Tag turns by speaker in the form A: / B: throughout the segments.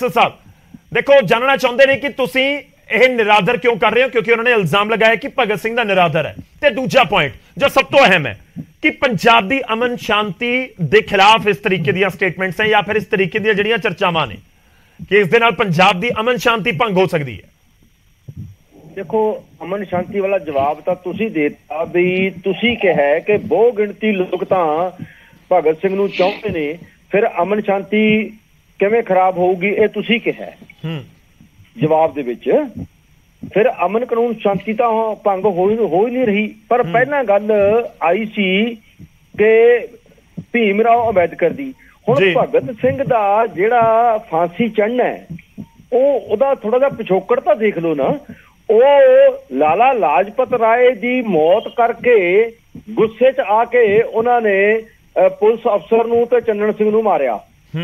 A: Bancel साहब देखो जानना चाहते हैं कि तुसी ਇਹ ਨਿਰਾਦਰ ਕਿਉਂ ਕਰ ਰਹੇ ਹੋ ਕਿਉਂਕਿ ਉਹਨਾਂ ਨੇ ਇਲਜ਼ਾਮ ਲਗਾਇਆ ਕਿ ਭਗਤ ਸਿੰਘ ਦਾ ਨਿਰਾਦਰ ਹੈ ਤੇ ਦੂਜਾ ਪੁਆਇੰਟ ਜੋ ਸਭ ਤੋਂ ਅਹਿਮ ਹੈ ਕਿ ਪੰਜਾਬ ਦੀ ਅਮਨ ਸ਼ਾਂਤੀ ਦੇ ਖਿਲਾਫ ਇਸ ਤਰੀਕੇ ਦੀਆਂ ਸਟੇਟਮੈਂਟਸ ਹੈ ਜਾਂ ਫਿਰ ਇਸ ਤਰੀਕੇ ਦੀਆਂ ਜਿਹੜੀਆਂ ਚਰਚਾਵਾਂ ਨੇ ਕਿ ਇਸ ਦੇ ਨਾਲ ਪੰਜਾਬ ਦੀ ਅਮਨ ਸ਼ਾਂਤੀ ਭੰਗ ਹੋ ਸਕਦੀ ਹੈ।
B: ਦੇਖੋ ਅਮਨ ਸ਼ਾਂਤੀ ਵਾਲਾ ਜਵਾਬ ਤਾਂ ਤੁਸੀਂ ਦੇਤਾ ਵੀ ਤੁਸੀਂ ਕਿਹਾ ਕਿ ਬਹੁ ਗਿਣਤੀ ਲੋਕ ਤਾਂ ਭਗਤ ਸਿੰਘ ਨੂੰ ਚਾਹੁੰਦੇ ਨੇ ਫਿਰ ਅਮਨ ਸ਼ਾਂਤੀ ਕਿਵੇਂ ਖਰਾਬ ਹੋਊਗੀ ਇਹ ਤੁਸੀਂ ਕਿਹਾ ਜਵਾਬ ਦੇ ਵਿੱਚ। ਫਿਰ ਅਮਨ ਕਾਨੂੰਨ ਸ਼ਾਂਤੀ ਤਾਂ ਭੰਗ ਹੋ ਹੀ ਨਹੀਂ ਰਹੀ ਪਰ ਪਹਿਲਾਂ ਗੱਲ ਆਈ ਸੀ ਕਿ ਭੀਮ ਰਾਓ ਅੰਬੇਦਕਰ ਦੀ ਹੁਣ ਭਗਤ ਸਿੰਘ ਦਾ ਜਿਹੜਾ ਫਾਂਸੀ ਚੜ੍ਹਨਾ ਹੈ ਉਹਦਾ ਥੋੜਾ ਜਿਹਾ ਪਿਛੋਕੜ ਤਾਂ ਦੇਖ ਲਓ ਨਾ। ਉਹ ਲਾਲਾ ਲਾਜਪਤ ਰਾਏ ਦੀ ਮੌਤ ਕਰਕੇ ਗੁੱਸੇ 'ਚ ਆ ਕੇ ਉਹਨਾਂ ਨੇ ਪੁਲਿਸ ਅਫਸਰ ਨੂੰ ਤੇ ਚੰਨਣ ਸਿੰਘ ਨੂੰ ਮਾਰਿਆ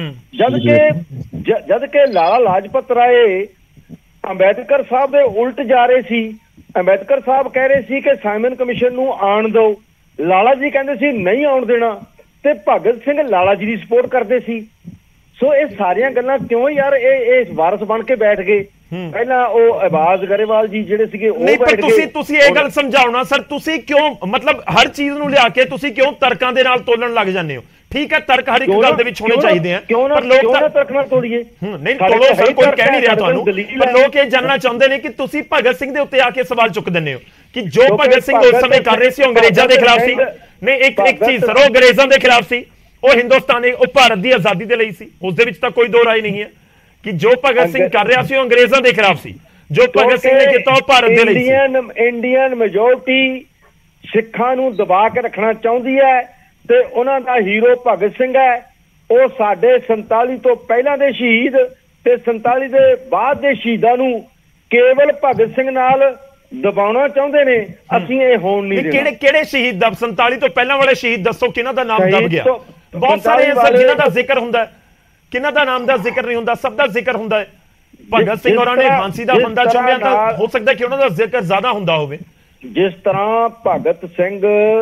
B: ਜਦ ਕਿ ਲਾਲਾ ਲਾਜਪਤ ਰਾਏ ਅੰਬੇਦਕਰ ਸਾਹਿਬ ਦੇ ਉਲਟ ਜਾ ਰਹੇ ਸੀ। ਅੰਬੇਦਕਰ ਸਾਹਿਬ ਕਹਿ ਰਹੇ ਸੀ ਕਿ ਸਾਈਮਨ ਕਮਿਸ਼ਨ ਨੂੰ ਆਉਣ ਦਿਓ, ਲਾਲਾ ਜੀ ਕਹਿੰਦੇ ਸੀ ਨਹੀਂ ਆਉਣ ਦੇਣਾ ਤੇ ਭਗਤ ਸਿੰਘ ਲਾਲਾ ਜੀ ਦੀ ਸਪੋਰਟ ਕਰਦੇ ਸੀ। ਸੋ ਇਹ ਸਾਰੀਆਂ ਗੱਲਾਂ ਕਿਉਂ ਯਾਰ ਇਹ ਵਾਰਸ ਬਣ ਕੇ ਬੈਠ ਗਏ। ਪਹਿਲਾਂ ਉਹ ਆਵਾਜ਼ ਗਰੇਵਾਲ ਜੀ ਜਿਹੜੇ ਸੀਗੇ ਉਹ
A: ਨਹੀਂ ਪਰ ਤੁਸੀਂ ਇਹ ਗੱਲ ਸਮਝਾਉਣਾ ਸਰ ਤੁਸੀਂ ਕਿਉਂ ਮਤਲਬ ਹਰ ਚੀਜ਼ ਨੂੰ ਲਿਆ ਕੇ ਤੁਸੀਂ ਕਿਉਂ ਤਰਕਾਂ ਦੇ ਨਾਲ ਤੋਲਣ ਲੱਗ ਜਾਂਦੇ ਹੋ। ਠੀਕ ਹੈ ਤਰਕ ਹਰ ਇੱਕ ਗੱਲ ਦੇ ਵਿੱਚ ਹੋਣੇ ਚਾਹੀਦੇ ਆ ਪਰ ਲੋਕ
B: ਤਰਕ ਨਾਲ ਤੋੜੀਏ
A: ਨਹੀਂ ਤੋੜੋ ਸਰ ਕੋਈ ਕਹਿ ਨਹੀਂ ਰਿਹਾ ਤੁਹਾਨੂੰ ਪਰ ਲੋਕ ਇਹ ਜਾਣਨਾ ਚਾਹੁੰਦੇ ਨੇ ਕਿ ਤੁਸੀਂ ਭਗਤ ਸਿੰਘ ਦੇ ਉੱਤੇ ਆ ਕੇ ਸਵਾਲ ਚੁੱਕ ਦਿੰਦੇ ਹੋ ਕਿ ਜੋ ਭਗਤ ਸਿੰਘ ਉਸ ਸਮੇਂ ਕਰ ਰਹੇ ਸੀ ਉਹ ਅੰਗਰੇਜ਼ਾਂ ਦੇ ਖਿਲਾਫ ਸੀ। ਨਹੀਂ ਇੱਕ ਚੀਜ਼ ਸਰ ਉਹ ਅੰਗਰੇਜ਼ਾਂ ਦੇ ਖਿਲਾਫ ਸੀ ਉਹ ਹਿੰਦੁਸਤਾਨ ਉਹ ਭਾਰਤ ਦੀ ਆਜ਼ਾਦੀ ਦੇ ਲਈ ਸੀ ਉਸ ਦੇ ਵਿੱਚ ਤਾਂ ਕੋਈ ਦੋ ਰਾਏ ਨਹੀਂ ਹੈ ਕਿ ਜੋ ਭਗਤ ਸਿੰਘ ਕਰ ਰਿਹਾ ਸੀ ਉਹ ਅੰਗਰੇਜ਼ਾਂ ਦੇ ਖਿਲਾਫ ਸੀ ਜੋ ਭਗਤ ਸਿੰਘ ਨੇ ਕੀਤਾ ਉਹ ਭਾਰਤ ਦੇ ਲਈ ਸੀ।
B: ਇੰਡੀਅਨ ਮੈਜੋਰਟੀ ਸਿੱਖਾਂ ਨੂੰ ਦਬਾ ਕੇ ਰੱਖਣਾ ਚਾਹੁੰਦੀ ਹੈ ਤੇ ਉਹਨਾਂ ਦਾ ਹੀਰੋ ਭਗਤ ਸਿੰਘ ਹੈ। ਉਹ ਸਾਡੇ 47 ਤੋਂ ਪਹਿਲਾਂ ਦੇ ਸ਼ਹੀਦ ਤੇ 47 ਦੇ ਬਾਅਦ ਦੇ ਸ਼ਹੀਦਾਂ ਨੂੰ ਕੇਵਲ ਭਗਤ ਸਿੰਘ ਨਾਲ ਦਬਾਉਣਾ ਚਾਹੁੰਦੇ ਨੇ। ਅਸੀਂ ਇਹ ਹੋਣ ਨਹੀਂ ਦੇਣਾ।
A: ਕਿਹੜੇ ਸ਼ਹੀਦ ਦਾ 47 ਤੋਂ ਪਹਿਲਾਂ ਵਾਲੇ ਸ਼ਹੀਦ ਦੱਸੋ ਕਿਹਨਾਂ ਦਾ ਨਾਮ ਦਬ ਗਿਆ। ਬਹੁਤ ਸਾਰੇ ਸਰ ਜਿਨ੍ਹਾਂ ਦਾ ਜ਼ਿਕਰ ਹੁੰਦਾ ਕਿਹਨਾਂ ਦਾ ਨਾਮ ਦਾ ਜ਼ਿਕਰ ਨਹੀਂ ਹੁੰਦਾ ਸਭ ਦਾ ਜ਼ਿਕਰ ਹੁੰਦਾ ਹੈ। ਭਗਤ ਸਿੰਘ ਹੋਰਾਂ ਨੇ ਫਾਂਸੀ ਦਾ ਫੰਦਾ ਚੁੰਮਿਆ ਤਾਂ ਹੋ ਸਕਦਾ ਕਿ ਉਹਨਾਂ ਦਾ ਜ਼ਿਕਰ ਜ਼ਿਆਦਾ ਹੁੰਦਾ ਹੋਵੇ।
B: ਜਿਸ ਤਰ੍ਹਾਂ ਭਗਤ ਸਿੰਘ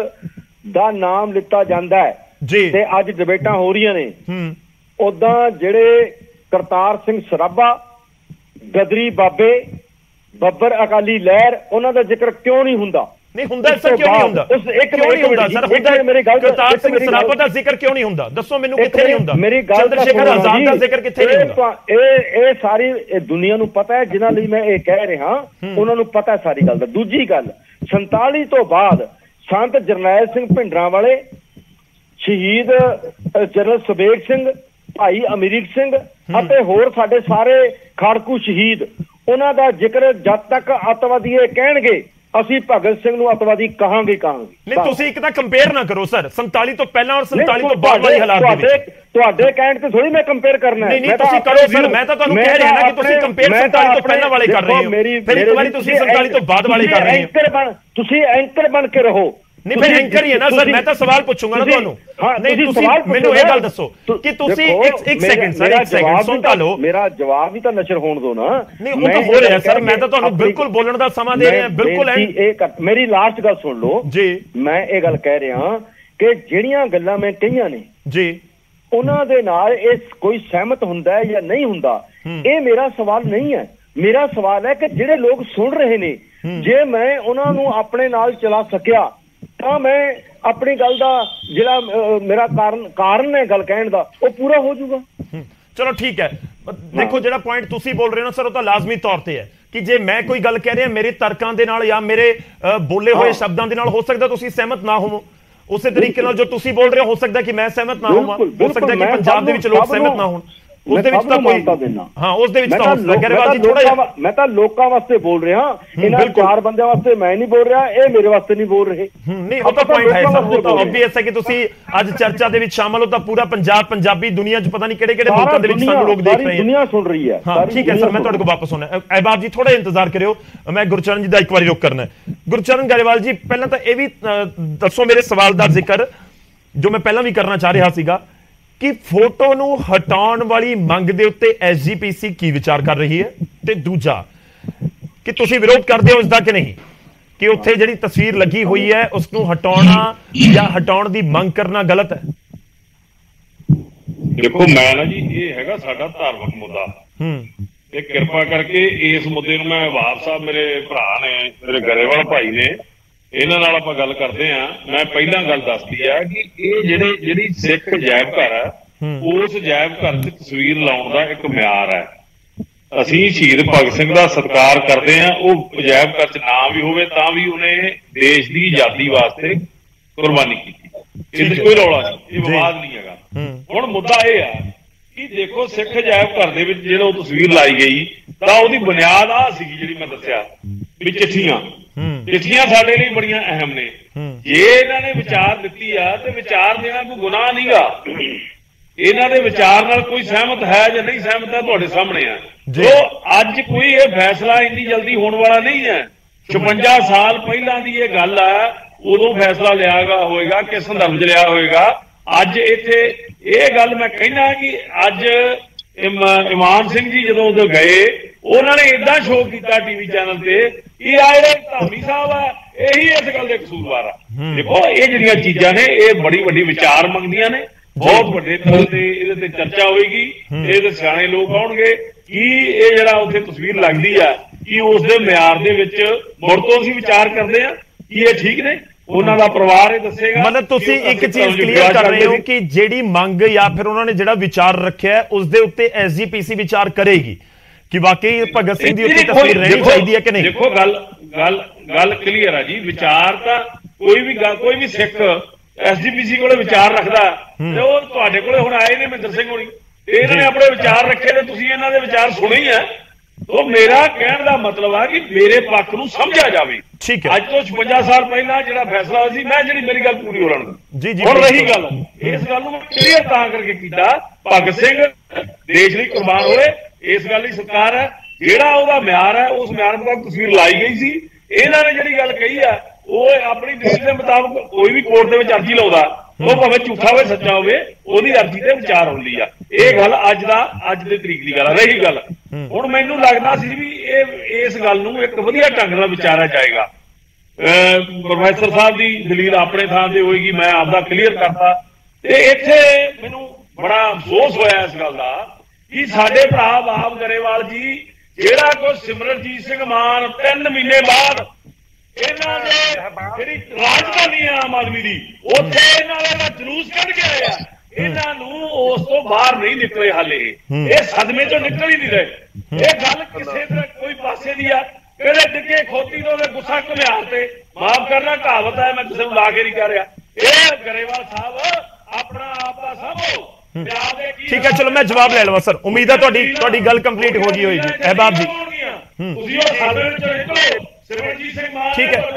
B: ਦਾ ਨਾਮ ਲਿੱਤਾ ਜਾਂਦਾ ਹੈ ਜੀ ਤੇ ਅੱਜ ਡਿਬੇਟਾਂ ਹੋ ਰਹੀਆਂ ਨੇ ਉਦਾਂ ਜਿਹੜੇ ਕਰਤਾਰ ਸਿੰਘ ਸਰਾਭਾ ਗਦਰੀ ਬਾਬੇ ਬੱਬਰ ਅਕਾਲੀ ਲਹਿਰ ਉਹਨਾਂ ਦਾ ਜ਼ਿਕਰ ਕਿਉਂ ਨਹੀਂ ਹੁੰਦਾ।
A: ਨਹੀਂ ਹੁੰਦਾ ਸਰ ਕਿਉਂ ਨਹੀਂ ਹੁੰਦਾ ਕਿਉਂ ਨਹੀਂ ਹੁੰਦਾ ਸਰ ਹੁੰਦਾ ਮੇਰੀ ਗੱਲ ਕਰਤਾਰ ਸਿੰਘ ਸਰਾਭਾ ਦਾ ਜ਼ਿਕਰ ਕਿਉਂ ਨਹੀਂ ਹੁੰਦਾ ਦੱਸੋ ਮੈਨੂੰ ਕਿੱਥੇ ਨਹੀਂ ਹੁੰਦਾ।
B: ਮੇਰੀ ਗੱਲ
A: ਚੰਦਰਸ਼ੇਖਰ ਆਜ਼ਾਦ ਦਾ ਜ਼ਿਕਰ ਕਿੱਥੇ ਨਹੀਂ ਹੁੰਦਾ।
B: ਇਹ ਸਾਰੀ ਦੁਨੀਆ ਨੂੰ ਪਤਾ ਹੈ ਜਿਨ੍ਹਾਂ ਲਈ ਮੈਂ ਇਹ ਕਹਿ ਰਿਹਾ ਉਹਨਾਂ ਨੂੰ ਪਤਾ ਸਾਰੀ ਗੱਲ ਦਾ। ਦੂਜੀ ਗੱਲ 47 ਤੋਂ ਬਾਅਦ ਸੰਤ ਜਰਨੈਲ ਸਿੰਘ ਭਿੰਡਰਾਂ ਸ਼ਹੀਦ ਜਨਰਲ ਸੁਬੇਗ ਸਿੰਘ ਭਾਈ ਅਮਰੀਕ ਸਿੰਘ ਅਤੇ ਹੋਰ ਸਾਡੇ ਸਾਰੇ ਖਾੜਕੂ ਸ਼ਹੀਦ ਉਹਨਾਂ ਦਾ ਜ਼ਿਕਰ ਜਦ ਤੱਕ ਅੱਤਵਾਦੀ ਇਹ ਕਹਿਣਗੇ ਅਸੀਂ ਭਗਤ ਸਿੰਘ ਨੂੰ ਅੱਤਵਾਦੀ ਕਹਾਂਗੇ।
A: ਨਹੀਂ ਤੁਸੀਂ ਇੱਕ ਤਾਂ ਕੰਪੇਅਰ ਨਾ ਕਰੋ ਸਰ 47 ਤੋਂ ਪਹਿਲਾਂ ਔਰ 47 ਤੋਂ ਬਾਅਦ ਵਾਲੇ ਹਾਲਾਤ ਦੇ ਵਿੱਚ
B: ਤੁਹਾਡੇ ਕਹਿਣ ਤੇ ਥੋੜੀ ਮੈਂ ਕੰਪੇਅਰ ਕਰਨਾ
A: ਨਹੀਂ ਤੁਸੀਂ ਕਰੋ ਸਰ ਮੈਂ ਤਾਂ ਤੁਹਾਨੂੰ ਕਹਿ ਰਿਹਾ ਨਾ ਕਿ ਤੁਸੀਂ ਕੰਪੇਅਰ 47 ਤੋਂ ਪਹਿਲਾਂ ਵਾਲੇ ਕਰ ਰਹੇ ਹੋ ਫਿਰ ਇੱਕ ਵਾਰੀ ਤੁਸੀਂ 47 ਤੋਂ ਬਾਅਦ ਵਾਲੇ ਕਰ ਰਹੇ ਹੋ।
B: ਤੁਸੀਂ ਐਂਕਰ ਬਣ ਕੇ ਰਹੋ।
A: ਨਹੀਂ ਫਿਰ ਐਂਕਰ ਹੀ ਹੈ ਨਾ ਸਰ ਮੈਂ ਤਾਂ ਸਵਾਲ ਪੁੱਛੂੰਗਾ ਨਾ ਤੁਹਾਨੂੰ। ਨਹੀਂ ਤੁਸੀਂ ਮੈਨੂੰ ਇਹ ਗੱਲ ਦੱਸੋ ਕਿ ਤੁਸੀਂ ਇੱਕ ਸੈਕਿੰਡ ਸਰ ਇੱਕ ਸੈਕਿੰਡ ਸੁਣ ਤਾਂ ਲਓ
B: ਮੇਰਾ ਜਵਾਬ ਵੀ ਤਾਂ ਨਸ਼ਰ ਹੋਣ ਦਿਓ ਨਾ।
A: ਨਹੀਂ ਉਹ ਤਾਂ ਹੋ ਰਿਹਾ ਸਰ ਮੈਂ ਤਾਂ ਤੁਹਾਨੂੰ ਬਿਲਕੁਲ ਬੋਲਣ ਦਾ ਸਮਾਂ ਦੇ ਰਿਹਾ ਬਿਲਕੁਲ।
B: ਮੇਰੀ ਲਾਸਟ ਗੱਲ ਸੁਣ ਲਓ ਜੀ ਮੈਂ ਇਹ ਗੱਲ ਕਹਿ ਰਿਹਾ ਕਿ ਜਿਹੜੀਆਂ ਗੱਲਾਂ ਮੈਂ ਕਹੀਆਂ ਨੇ ਜੀ ਉਹਨਾਂ ਦੇ ਨਾਲ ਇਹ ਕੋਈ ਸਹਿਮਤ ਹੁੰਦਾ ਹੈ ਜਾਂ ਨਹੀਂ ਹੁੰਦਾ ਇਹ ਮੇਰਾ ਸਵਾਲ ਨਹੀਂ ਹੈ। ਮੇਰਾ ਸਵਾਲ ਹੈ ਕਿ ਜਿਹੜੇ ਲੋਕ ਸੁਣ ਰਹੇ ਨੇ ਜੇ ਮੈਂ ਉਹਨਾਂ ਨੂੰ ਆਪਣੇ ਨਾਲ ਚਲਾ ਸਕਿਆ ਤਾਂ ਮੈਂ ਆਪਣੀ ਗੱਲ ਦਾ ਜਿਹੜਾ ਮੇਰਾ ਕਾਰਨ ਹੈ ਗੱਲ ਕਹਿਣ ਦਾ ਉਹ ਪੂਰਾ ਹੋ ਜਾਊਗਾ।
A: ਚਲੋ ਠੀਕ ਹੈ ਦੇਖੋ ਜਿਹੜਾ ਪੁਆਇੰਟ ਤੁਸੀਂ ਬੋਲ ਰਹੇ ਹੋ ਸਰ ਉਹ ਤਾਂ ਲਾਜ਼ਮੀ ਤੌਰ ਤੇ ਹੈ ਕਿ ਜੇ ਮੈਂ ਕੋਈ ਗੱਲ ਕਹਿ ਰਿਹਾ ਮੇਰੇ ਤਰਕਾਂ ਦੇ ਨਾਲ ਜਾਂ ਮੇਰੇ ਬੋਲੇ ਹੋਏ ਸ਼ਬਦਾਂ ਦੇ ਨਾਲ ਹੋ ਸਕਦਾ ਤੁਸੀਂ ਸਹਿਮਤ ਨਾ ਹੋਵੋ ਉਸੇ ਤਰੀਕੇ ਨਾਲ ਜੋ ਤੁਸੀਂ ਬੋਲ ਰਹੇ ਹੋ ਸਕਦਾ ਕਿ ਮੈਂ ਸਹਿਮਤ ਨਾ ਹੋਵਾਂ ਹੋ ਸਕਦਾ ਕਿ ਪੰਜਾਬ ਦੇ ਵਿੱਚ ਲੋਕ ਸਹਿਮਤ ਨਾ ਹੋਣ ਉਸ ਦੇ ਵਿੱਚ ਤਾਂ ਕੋਈ ਹਾਂ ਉਸ ਦੇ ਵਿੱਚ ਤਾਂ ਗਰੇਵਾਲ ਜੀ ਥੋੜਾ ਜਿਹਾ
B: ਮੈਂ ਤਾਂ ਲੋਕਾਂ ਵਾਸਤੇ ਬੋਲ ਰਿਹਾ ਇਹਨਾਂ ਚਾਰ ਬੰਦਿਆਂ ਵਾਸਤੇ ਮੈਂ ਨਹੀਂ ਬੋਲ ਰਿਹਾ ਇਹ ਮੇਰੇ ਵਾਸਤੇ ਨਹੀਂ ਬੋਲ ਰਹੇ।
A: ਨਹੀਂ ਉਹ ਤਾਂ ਪੁਆਇੰਟ ਹੈ ਸਰ ਉਹ ਤਾਂ ਆਬਵੀਅਸ ਹੈ ਕਿ ਤੁਸੀਂ ਅੱਜ ਚਰਚਾ ਦੇ ਵਿੱਚ ਸ਼ਾਮਲ ਹੋ ਤਾਂ ਪੂਰਾ ਪੰਜਾਬ ਪੰਜਾਬੀ ਦੁਨੀਆ 'ਚ ਪਤਾ ਨਹੀਂ ਕਿਹੜੇ ਕਿਹੜੇ ਮੁਲਕਾਂ ਦੇ ਵਿੱਚ ਸਾਨੂੰ ਲੋਕ ਦੇਖ ਰਹੇ ਹਨ
B: ਦੁਨੀਆ ਸੁਣ ਰਹੀ ਹੈ।
A: ਹਾਂ ਠੀਕ ਹੈ ਸਰ ਮੈਂ ਤੁਹਾਡੇ ਕੋਲ ਵਾਪਸ ਆਉਣਾ ਅਹਿਬਾਬ ਜੀ ਥੋੜਾ ਇੰਤਜ਼ਾਰ ਕਰਿਓ ਮੈਂ ਗੁਰਚਰਨ ਜੀ ਦਾ ਇੱਕ ਵਾਰੀ ਰੁਕ ਕਰਨਾ। ਗੁਰਚਰਨ ਗਰੇਵਾਲ ਜੀ ਪਹਿਲਾਂ ਤਾਂ ਇਹ ਵੀ ਦੱਸੋ ਮੇਰੇ ਸਵਾਲ ਦਾ ਜ਼ਿਕਰ ਜੋ ਮੈਂ ਪਹਿਲਾਂ ਵੀ ਕਰਨਾ ਚਾਹ ਰਿਹਾ ਸੀਗਾ ਕਿ ਫੋਟੋ ਨੂੰ ਹਟਾਉਣ ਵਾਲੀ ਮੰਗ ਦੇ ਉੱਤੇ ਐਸਜੀਪੀਸੀ ਕੀ ਵਿਚਾਰ ਕਰ ਰਹੀ ਹੈ ਤੇ ਦੂਜਾ ਕਿ ਤੁਸੀਂ ਵਿਰੋਧ ਕਰਦੇ ਹੋ ਇਸ ਦਾ ਕਿ ਨਹੀਂ ਕਿ ਉੱਥੇ ਜਿਹੜੀ ਤਸਵੀਰ ਲੱਗੀ ਹੋਈ ਹੈ ਉਸ ਨੂੰ ਹਟਾਉਣਾ ਜਾਂ ਹਟਾਉਣ ਦੀ ਮੰਗ ਕਰਨਾ ਗਲਤ ਹੈ।
C: ਦੇਖੋ ਮੈਂ ਨਾ ਜੀ ਇਹ ਹੈਗਾ ਸਾਡਾ ਧਾਰਮਿਕ ਮੁੱਦਾ ਤੇ ਕਿਰਪਾ ਕਰਕੇ ਇਸ ਮੁੱਦੇ ਨੂੰ ਮੈਂ ਵਾਰ ਸਾਹਿਬ ਮੇਰੇ ਭਰਾ ਨੇ, ਮੇਰੇ ਗਰੇਵਾਲ ਭਾਈ ਨੇ, ਇਹਨਾਂ ਨਾਲ ਆਪਾਂ ਗੱਲ ਕਰਦੇ ਆ। ਮੈਂ ਪਹਿਲਾਂ ਗੱਲ ਦੱਸਦੀ ਆ ਕਿ ਇਹ ਜਿਹੜੀ ਸਿੱਖ ਅਜਾਇਬ ਘਰ ਆ, ਉਸ ਅਜਾਇਬ ਘਰ 'ਚ ਤਸਵੀਰ ਲਾਉਣ ਦਾ ਇੱਕ ਮਿਆਰ ਹੈ। ਅਸੀਂ ਸ਼ਹੀਦ ਭਗਤ ਸਿੰਘ ਦਾ ਸਤਿਕਾਰ ਕਰਦੇ ਆ। ਉਹ ਅਜਾਇਬ ਘਰ 'ਚ ਨਾ ਵੀ ਹੋਵੇ ਤਾਂ ਵੀ ਉਹਨੇ ਦੇਸ਼ ਦੀ ਆਜ਼ਾਦੀ ਵਾਸਤੇ ਕੁਰਬਾਨੀ ਕੀਤੀ। ਇਹਦੇ 'ਚ ਕੋਈ ਰੌਲਾ ਨਹੀਂ, ਇਹ ਵਿਵਾਦ ਨਹੀਂ ਹੈਗਾ। ਹੁਣ ਮੁੱਦਾ ਇਹ ਆ ਕਿ ਦੇਖੋ, ਸਿੱਖ ਅਜਾਇਬ ਘਰ ਦੇ ਵਿੱਚ ਜਦੋਂ ਤਸਵੀਰ ਲਾਈ ਗਈ ਤਾਂ ਉਹਦੀ ਬੁਨਿਆਦ ਆ ਸੀਗੀ ਜਿਹੜੀ ਮੈਂ ਦੱਸਿਆ ਵੀ ਚਿੱਠੀਆਂ ਸਾਡੇ ਲਈ ਬੜੀਆਂ ਅਹਿਮ ਨੇ। ਜੇ ਇਹਨਾਂ ਨੇ ਵਿਚਾਰ ਦਿੱਤੀ ਆ ਤੇ ਵਿਚਾਰ ਦੇਣਾ ਕੋਈ ਗੁਨਾਹ ਨਹੀਂਗਾ। ਇਹਨਾਂ ਦੇ ਵਿਚਾਰ ਨਾਲ ਕੋਈ ਸਹਿਮਤ ਹੈ ਜਾਂ ਨਹੀਂ ਸਹਿਮਤ ਹੈ ਤੁਹਾਡੇ ਸਾਹਮਣੇ ਆ। ਜੋ ਅੱਜ ਕੋਈ ਇਹ ਫੈਸਲਾ ਇੰਨੀ ਜਲਦੀ ਹੋਣ ਵਾਲਾ ਨਹੀਂ ਹੈ। 56 ਸਾਲ ਪਹਿਲਾਂ ਦੀ ਇਹ ਗੱਲ ਆ, ਉਦੋਂ ਫੈਸਲਾ ਲਿਆ ਹੋਏਗਾ, ਕਿਸ ਸੰਦਰਭ 'ਚ ਲਿਆ ਹੋਏਗਾ। ਅੱਜ ਇੱਥੇ ਇਹ ਗੱਲ ਮੈਂ ਕਹਿਣਾ ਕਿ ਅੱਜ ਇਮਾਨ ਸਿੰਘ ਜੀ ਜਦੋਂ ਉਦੋਂ ਗਏ, ਉਹਨਾਂ ਨੇ ਏਦਾਂ ਸ਼ੋਅ ਕੀਤਾ ਟੀਵੀ ਚੈਨਲ ਤੇ ਕਿ ਆ ਜਿਹੜੇ ਧਾਮੀ ਸਾਹਿਬ ਆ, ਇਹੀ ਇਸ ਗੱਲ ਦੇ ਕਸੂਰਵਾਰ ਆ। ਦੇਖੋ, ਇਹ ਜਿਹੜੀਆਂ ਚੀਜ਼ਾਂ ਨੇ ਇਹ ਬੜੀ ਵੱਡੀ ਵਿਚਾਰ ਮੰਗਦੀਆਂ ਨੇ। ਬਹੁਤ ਵੱਡੇ ਤੌਰ ਤੇ ਇਹਦੇ ਤੇ ਚਰਚਾ ਹੋਏਗੀ, ਇਹਦੇ ਸਿਆਣੇ ਲੋਕ ਆਉਣਗੇ ਕਿ ਇਹ ਜਿਹੜਾ ਉੱਥੇ ਤਸਵੀਰ ਲੱਗਦੀ ਆ ਕਿ ਉਸ ਦੇ ਮਿਆਰ ਦੇ ਵਿੱਚ ਮੁੜ ਤੋਂ ਅਸੀਂ ਵਿਚਾਰ ਕਰਦੇ ਆ ਕਿ ਇਹ ਠੀਕ ਨੇ। ਉਹਨਾਂ ਦਾ ਪਰਿਵਾਰ ਇਹ ਦੱਸੇਗਾ।
A: ਮਤਲਬ ਤੁਸੀਂ ਇੱਕ ਚੀਜ਼ ਕਲੀਅਰ ਕਰ ਰਹੇ ਹੋ ਕਿ ਜਿਹੜੀ ਮੰਗ ਜਾਂ ਫਿਰ ਉਹਨਾਂ ਨੇ ਜਿਹੜਾ ਵਿਚਾਰ ਰੱਖਿਆ ਉਸ ਦੇ ਉੱਤੇ ਐਸਜੀਪੀਸੀ ਵਿਚਾਰ ਕਰੇਗੀ ਕਿ ਵਾਕਈ ਭਗਤ ਸਿੰਘ ਦੀ ਉੱਤੇ ਤਸਵੀਰ ਰਹਿਣੀ ਚਾਹੀਦੀ ਹੈ ਕਿ ਨਹੀਂ।
C: ਦੇਖੋ, ਗੱਲ ਕਲੀਅਰ ਆ ਜੀ। ਵਿਚਾਰ ਤਾਂ ਕੋਈ ਵੀ ਸਿੱਖ ਐਸਜੀਪੀਸੀ ਕੋਲੇ ਵਿਚਾਰ ਰੱਖਦਾ ਤੇ ਉਹ ਤੁਹਾਡੇ ਕੋਲੇ ਹੁਣ ਆਏ ਨੇ ਮਹਿੰਦਰ ਸਿੰਘ ਹੋਣੀ, ਇਹਨਾਂ ਨੇ ਆਪਣੇ ਵਿਚਾਰ ਰੱਖੇ ਤੇ ਤੁਸੀਂ ਇਹਨਾਂ ਦੇ ਵਿਚਾਰ ਸੁਣੇ ਹੀ ਆ। तो मेरा कहने का मतलब है कि मेरे पक्ष को समझा जाए।
A: ठीक है,
C: अज तो 56 साल पहला जो फैसला हुआ मैं जी मेरी गल पूरी हो
A: जी जी
C: और रही गल इस गल क्लीयर करके किया भगत सिंह देश लिए कुर्बान होए। इस गल की सरकार है जेड़ा म्यार है उस म्यार मुताबिक तस्वीर लाई गई सी। इन्हों ने जी गल कही है वो अपनी दलील के मुताबिक कोई भी कोर्ट के अर्जी लाता वो भावें झूठा हो सच्चा हो अर्जी से विचार होती है। ये गल अज के तरीक की गल रही गल हुण मैनूं लगदा सी भी इस गल नूं एक वधिया ढंग नाल विचारा जाएगा। प्रोफैसर साहब की दलील अपने थां ते होएगी, मैं आपदा क्लीयर करता ते इत्थे मैनूं बड़ा अफसोस होया इस गल दा कि साडे भरा बाब गरेवाल जी जिहड़ा कोई सिमरनजीत सिंह मान 3 महीने बाद इन्हां दे जिहड़ी राजधानी है आम आदमी दी उत्थे इन्हां दा जलूस कढ के आए आ। इन्हां नूं उस तो बाहर नहीं निकले हाले, ये सदमे चों निकल ही नहीं रहे। ये गल किसे तरह कोई पासे दी आ कहते डिगे खोती तो गुस्सा घुमियार ते माफ करना कहावत है, मैं किसी को ला के नहीं कह रहा। ये गरेवाल साहब अपना आप का सामो।
A: ठीक है, चलो मैं जवाब ले लवां सर। उम्मीद है तुहाडी गल कंप्लीट हो गई होगी अहबाब जी। ठीक है,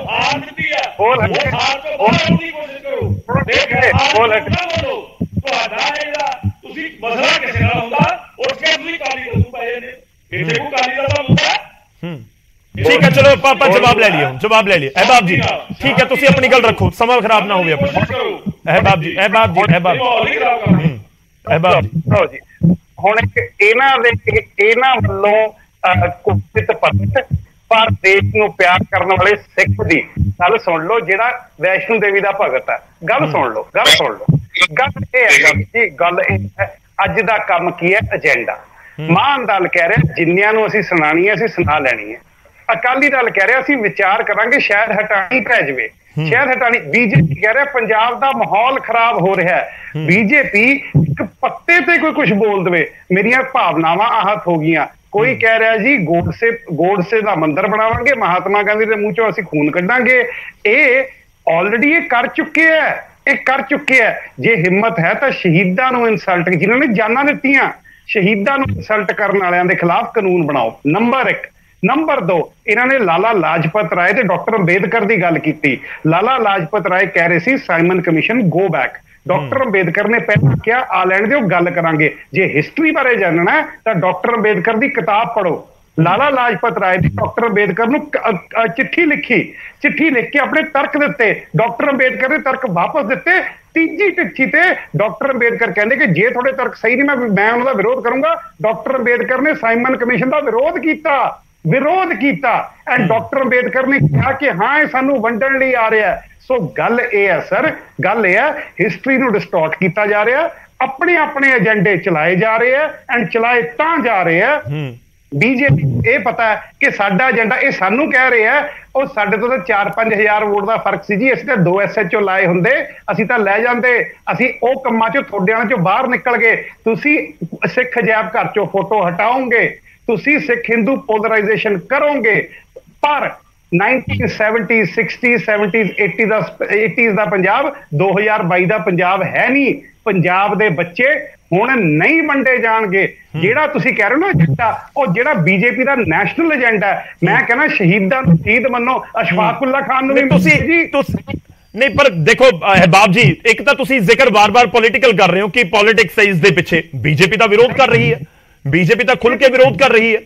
A: ठीक है, चलो पापा जवाब ले लिया अहबाब जी। ठीक है, तुसी अपनी गल रखो, समा खराब ना होवे अपना। अहबाब जी
D: ਹੁਣ ਇਹਨਾਂ ਵੱਲੋਂ ਕੁੱਥਿਤ ਪੱਤ ਪਰ ਦੇਸ਼ ਨੂੰ ਪਿਆਰ ਕਰਨ ਵਾਲੇ ਸਿੱਖ ਦੀ ਗੱਲ ਸੁਣ ਲਓ। ਜਿਹੜਾ ਵੈਸ਼ਨੂ ਦੇਵੀ ਦਾ ਭਗਤ ਹੈ, ਗੱਲ ਸੁਣ ਲਓ। ਗੱਲ ਇਹ ਹੈ ਜੀ, ਗੱਲ ਇਹ ਹੈ ਅੱਜ ਦਾ ਕੰਮ ਕੀ ਹੈ, ਏਜੰਡਾ। ਮਾਨ ਦਲ ਕਹਿ ਰਿਹਾ ਜਿੰਨਿਆਂ ਨੂੰ ਅਸੀਂ ਸੁਣਾਣੀ ਹੈ ਅਸੀਂ ਸੁਣਾ ਲੈਣੀ ਹੈ। ਅਕਾਲੀ ਦਲ ਕਹਿ ਰਿਹਾ ਅਸੀਂ ਵਿਚਾਰ ਕਰਾਂਗੇ, ਸ਼ਾਇਦ ਹਟਾਣੀ ਪੈ ਜਾਵੇ, ਸ਼ਾਇਦ ਹਟਾਣੀ। ਬੀਜੇਪੀ ਕਹਿ ਰਿਹਾ ਪੰਜਾਬ ਦਾ ਮਾਹੌਲ ਖਰਾਬ ਹੋ ਰਿਹਾ ਹੈ। ਬੀਜੇਪੀ ਇੱਕ ਪੱਤੇ ਤੇ ਕੋਈ ਕੁਝ ਬੋਲ ਦੇਵੇ ਮੇਰੀਆਂ ਭਾਵਨਾਵਾਂ ਆਹਤ ਹੋ ਗਈਆਂ। ਕੋਈ ਕਹਿ ਰਿਹਾ ਜੀ ਗੋਡਸੇ ਦਾ ਮੰਦਿਰ ਬਣਾਵਾਂਗੇ, ਮਹਾਤਮਾ ਗਾਂਧੀ ਦੇ ਮੂੰਹ ਚੋਂ ਅਸੀਂ ਖੂਨ ਕੱਢਾਂਗੇ। ਇਹ ਆਲਰੇਡੀ ਇਹ ਕਰ ਚੁੱਕੇ ਹੈ। ਜੇ ਹਿੰਮਤ ਹੈ ਤਾਂ ਸ਼ਹੀਦਾਂ ਨੂੰ ਇਨਸਲਟ, ਜਿਨ੍ਹਾਂ ਨੇ ਜਾਨਾਂ ਦਿੱਤੀਆਂ, ਸ਼ਹੀਦਾਂ ਨੂੰ ਇਨਸਲਟ ਕਰਨ ਵਾਲਿਆਂ ਦੇ ਖਿਲਾਫ ਕਾਨੂੰਨ ਬਣਾਓ। ਨੰਬਰ 1। ਨੰਬਰ 2, ਇਹਨਾਂ ਨੇ ਲਾਲਾ ਲਾਜਪਤ ਰਾਏ ਤੇ ਡਾਕਟਰ ਅੰਬੇਦਕਰ ਦੀ ਗੱਲ ਕੀਤੀ। ਲਾਲਾ ਲਾਜਪਤ ਰਾਏ ਕਹਿ ਰਹੇ ਸੀ Simon commission go back. Doctor Ambedkar ਨੇ ਪਹਿਲਾਂ ਕਿਹਾ ਆ ਲੈਣ ਦਿਓ, ਗੱਲ ਕਰਾਂਗੇ। ਜੇ ਹਿਸਟਰੀ ਬਾਰੇ ਜਾਣਨਾ ਤਾਂ ਡਾਕਟਰ ਅੰਬੇਦਕਰ ਦੀ ਕਿਤਾਬ ਪੜ੍ਹੋ। ਲਾਲਾ ਲਾਜਪਤ ਰਾਏ ਨੇ ਡਾਕਟਰ ਅੰਬੇਦਕਰ ਨੂੰ ਚਿੱਠੀ ਲਿਖ ਕੇ ਆਪਣੇ ਤਰਕ ਦਿੱਤੇ। ਡਾਕਟਰ ਅੰਬੇਦਕਰ ਨੇ ਤਰਕ ਵਾਪਸ ਦਿੱਤੇ। ਤੀਜੀ ਚਿੱਠੀ ਤੇ ਡਾਕਟਰ ਅੰਬੇਦਕਰ ਕਹਿੰਦੇ ਕਿ ਜੇ ਤੁਹਾਡੇ ਤਰਕ ਸਹੀ ਨਹੀਂ ਮੈਂ ਉਹਨਾਂ ਦਾ ਵਿਰੋਧ ਕਰੂੰਗਾ। ਡਾਕਟਰ ਅੰਬੇਦਕਰ ਨੇ ਸਾਈਮਨ ਕਮਿਸ਼ਨ ਦਾ ਵਿਰੋਧ ਕੀਤਾ ਐਂਡ ਡਾਕਟਰ ਅੰਬੇਦਕਰ ਨੇ ਕਿਹਾ ਕਿ ਹਾਂ ਇਹ ਸਾਨੂੰ ਵੰਡਣ ਲਈ ਆ ਰਿਹਾ। ਸੋ ਗੱਲ ਇਹ ਹੈ ਸਰ, ਗੱਲ ਇਹ ਹੈ ਹਿਸਟਰੀ ਨੂੰ ਡਿਸਟੋਰਟ ਕੀਤਾ ਜਾ ਰਿਹਾ। ਆਪਣੇ ਆਪਣੇ ਏਜੰਡੇ ਚਲਾਏ ਜਾ ਰਹੇ ਆ ਐਂਡ ਚਲਾਏ ਤਾਂ ਜਾ ਰਹੇ ਆ। ਬੀਜੇਪੀ ਇਹ ਪਤਾ ਹੈ ਕਿ ਸਾਡਾ ਏਜੰਡਾ, ਇਹ ਸਾਨੂੰ ਕਹਿ ਰਹੇ ਆ, ਉਹ ਸਾਡੇ ਤੋਂ ਤਾਂ 4-5 ਹਜ਼ਾਰ ਵੋਟ ਦਾ ਫਰਕ ਸੀ ਜੀ, ਅਸੀਂ ਤਾਂ 2 SHO ਲਾਏ ਹੁੰਦੇ, ਅਸੀਂ ਤਾਂ ਲੈ ਜਾਂਦੇ, ਅਸੀਂ ਉਹ ਕੰਮਾਂ ਚੋਂ ਤੁਹਾਡਿਆਂ ਚੋਂ ਬਾਹਰ ਨਿਕਲ ਗਏ। ਤੁਸੀਂ ਸਿੱਖ ਅਜਾਇਬ ਘਰ ਚੋਂ ਫੋਟੋ ਹਟਾਓਗੇ, ਤੁਸੀਂ ਸਿੱਖ ਹਿੰਦੂ ਪੋਲਰਾਈਜੇਸ਼ਨ ਕਰੋਗੇ, ਪਰ 1970s 60s 70s 80s ਦਾ ਪੰਜਾਬ 2022 ਦਾ ਪੰਜਾਬ ਹੈ ਨਹੀਂ। ਪੰਜਾਬ ਦੇ ਬੱਚੇ ਹੁਣ ਨਹੀਂ ਵੰਡੇ ਜਾਣਗੇ। ਜਿਹੜਾ ਤੁਸੀਂ ਕਹਿ ਰਹੇ ਹੋ ਨਾ ਏਜੰਡਾ, ਉਹ ਜਿਹੜਾ ਬੀਜੇਪੀ ਦਾ ਨੈਸ਼ਨਲ ਏਜੰਡਾ ਹੈ, ਮੈਂ ਕਹਿੰਦਾ ਸ਼ਹੀਦਾਂ ਨੂੰ ਸ਼ਹੀਦ ਮੰਨੋ, ਅਸ਼ਫਾਕੁੱਲਾ ਖਾਨ ਨੂੰ ਵੀ
A: ਤੁਸੀਂ ਨਹੀਂ, ਪਰ ਦੇਖੋ ਅਹਿਬਾਬ ਜੀ, ਇੱਕ ਤਾਂ ਤੁਸੀਂ ਜ਼ਿਕਰ ਬਾਰ-ਬਾਰ ਪੋਲੀਟੀਕਲ ਕਰ ਰਹੇ ਹੋ ਕਿ ਪੋਲਿਟਿਕਸ ਹੈ ਇਸ ਦੇ ਪਿੱਛੇ, ਬੀਜੇਪੀ ਦਾ ਵਿਰੋਧ ਕਰ ਰਹੀ ਹੈ, ਬੀਜੇਪੀ ਤਾਂ ਖੁੱਲ ਕੇ ਵਿਰੋਧ ਕਰ ਰਹੀ ਹੈ।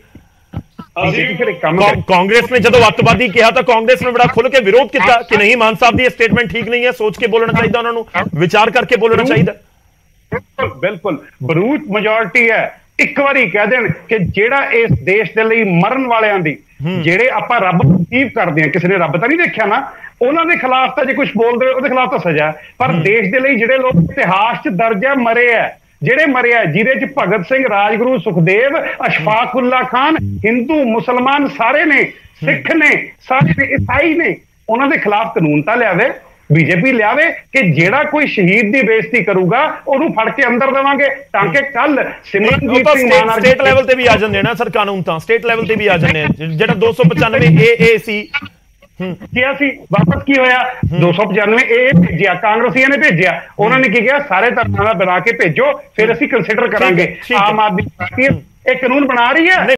A: ਕਾਂਗਰਸ ਨੇ ਜਦੋਂ ਅੱਤਵਾਦੀ ਕਿਹਾ ਤਾਂ ਕਾਂਗਰਸ ਨੇ ਬੜਾ ਖੁੱਲ ਕੇ ਵਿਰੋਧ ਕੀਤਾ ਕਿ ਨਹੀਂ, ਮਾਨ ਸਾਹਿਬ ਦੀ ਸਟੇਟਮੈਂਟ ਠੀਕ ਨਹੀਂ ਹੈ, ਸੋਚ ਕੇ ਬੋਲਣਾ ਚਾਹੀਦਾ, ਉਹਨਾਂ ਨੂੰ ਵਿਚਾਰ ਕਰਕੇ ਬੋਲਣਾ ਚਾਹੀਦਾ।
D: ਬਿਲਕੁਲ ਬਰੂਚ ਮੈਜੋਰਟੀ ਹੈ, ਇੱਕ ਵਾਰੀ ਕਹਿ ਦੇਣ ਕਿ ਜਿਹੜਾ ਇਸ ਦੇਸ਼ ਦੇ ਲਈ ਮਰਨ ਵਾਲਿਆਂ ਦੀ, ਜਿਹੜੇ ਆਪਾਂ ਰੱਬ ਨੂੰ ਅਚੀਵ ਕਰਦੇ ਹਾਂ, ਕਿਸੇ ਨੇ ਰੱਬ ਤਾਂ ਨਹੀਂ ਦੇਖਿਆ ਨਾ, ਉਹਨਾਂ ਦੇ ਖਿਲਾਫ ਤਾਂ ਜੇ ਕੁਝ ਬੋਲਦੇ ਉਹਦੇ ਖਿਲਾਫ ਤਾਂ ਸਜ਼ਾ, ਪਰ ਦੇਸ਼ ਦੇ ਲਈ ਜਿਹੜੇ ਲੋਕ ਇਤਿਹਾਸ 'ਚ ਦਰਜ ਹੈ, ਮਰੇ ਹੈ, ਜਿਹੜੇ ਮਰੇ ਆ, ਜਿਹਦੇ 'ਚ ਭਗਤ ਸਿੰਘ, ਰਾਜਗੁਰੂ, ਸੁਖਦੇਵ, ਅਸ਼ਫਾਕੁੱਲਾ ਖਾਨ, ਹਿੰਦੂ ਮੁਸਲਮਾਨ ਸਾਰੇ ਨੇ, ਸਿੱਖ ਨੇ, ਸਾਰੇ ਨੇ, ਈਸਾਈ ਨੇ, ਉਹਨਾਂ ਦੇ ਖਿਲਾਫ ਕਾਨੂੰਨ ਤਾਂ ਲਿਆਵੇ, ਬੀਜੇਪੀ ਲਿਆਵੇ ਕਿ ਜਿਹੜਾ ਕੋਈ ਸ਼ਹੀਦ ਦੀ ਬੇਇੱਜ਼ਤੀ ਕਰੂਗਾ ਉਹਨੂੰ ਫੜ ਕੇ ਅੰਦਰ ਦੇਵਾਂਗੇ, ਤਾਂ ਕਿ ਕੱਲ ਸਿਮਰਨਜੀਤ ਸਿੰਘ ਮਾਨ
A: ਸਟੇਟ ਲੈਵਲ ਤੇ ਵੀ ਆ ਜਾਂਦੇ ਨਾ ਸਰ ਕਾਨੂੰਨ, ਤਾਂ ਸਟੇਟ ਲੈਵਲ ਤੇ ਵੀ ਆ ਜਾਂਦੇ, ਜਿਹੜਾ 295 ਏ ਸੀ
D: ਕਿਹਾ ਸੀ, ਵਾਪਸ ਕੀ ਹੋਇਆ? 295 ਇਹ ਭੇਜਿਆ, ਕਾਂਗਰਸੀਆਂ ਨੇ ਭੇਜਿਆ, ਉਹਨਾਂ ਨੇ ਕੀ ਕਿਹਾ? ਸਾਰੇ ਧਰਮਾਂ ਦਾ ਬਣਾ ਕੇ ਭੇਜੋ, ਫਿਰ ਅਸੀਂ ਕੰਸੀਡਰ ਕਰਾਂਗੇ। ਆਮ ਆਦਮੀ ਪਾਰਟੀ ਇਹ ਕਾਨੂੰਨ ਬਣਾ ਰਹੀ ਹੈ।